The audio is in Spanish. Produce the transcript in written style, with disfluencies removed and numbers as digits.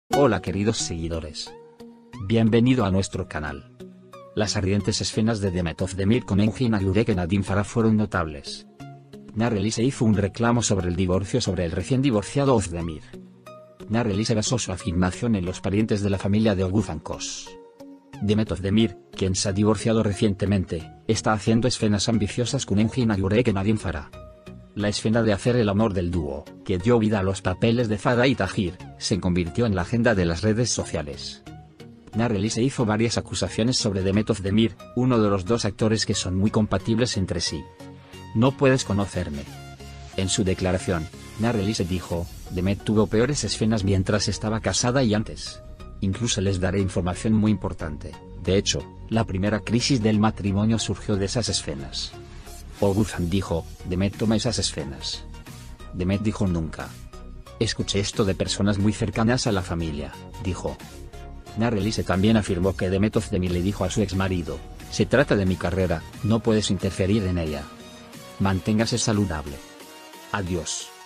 Hola queridos seguidores. Bienvenido a nuestro canal. Las ardientes escenas de Demet Özdemir con Engin Akyurek y Nadim Farah fueron notables. Narelise hizo un reclamo sobre el divorcio sobre el recién divorciado Özdemir. Narelise basó su afirmación en los parientes de la familia de Oguzhan Kos. Demet Özdemir, quien se ha divorciado recientemente, está haciendo escenas ambiciosas con Engin Akyurek y Nadim Farah. La escena de hacer el amor del dúo, que dio vida a los papeles de Farah y Tahir, se convirtió en la agenda de las redes sociales. Narelise hizo varias acusaciones sobre Demet Özdemir, uno de los dos actores que son muy compatibles entre sí. No puedes conocerme. En su declaración, Narelise dijo, Demet tuvo peores escenas mientras estaba casada y antes. Incluso les daré información muy importante. De hecho, la primera crisis del matrimonio surgió de esas escenas. Oguzhan dijo, Demet toma esas escenas. Demet dijo nunca. Escuché esto de personas muy cercanas a la familia, dijo. Narelise también afirmó que Demet Özdemir le dijo a su exmarido, se trata de mi carrera, no puedes interferir en ella. Manténgase saludable. Adiós.